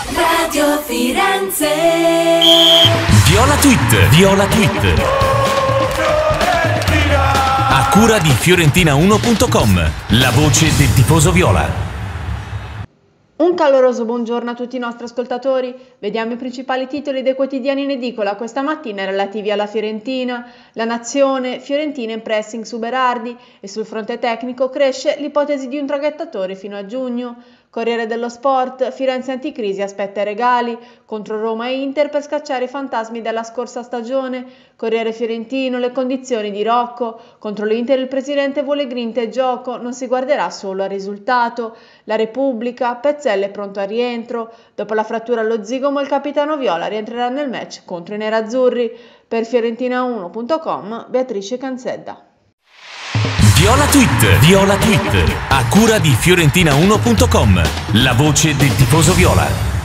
Radio Firenze. Viola Tweet. A cura di Fiorentina1.com, la voce del tifoso viola. Un caloroso buongiorno a tutti i nostri ascoltatori. Vediamo i principali titoli dei quotidiani in edicola questa mattina relativi alla Fiorentina. La Nazione, Fiorentina in pressing su Berardi e sul fronte tecnico cresce l'ipotesi di un traghettatore fino a giugno. Corriere dello Sport, Firenze anticrisi aspetta i regali, contro Roma e Inter per scacciare i fantasmi della scorsa stagione. Corriere fiorentino, le condizioni di Rocco, contro l'Inter il presidente vuole grinta e gioco, non si guarderà solo al risultato. La Repubblica, Pezzella è pronto al rientro, dopo la frattura allo zigomo il capitano Viola rientrerà nel match contro i nerazzurri. Per Fiorentina1.com, Beatrice Canzedda. Viola Tweet, a cura di Fiorentina1.com, la voce del tifoso viola.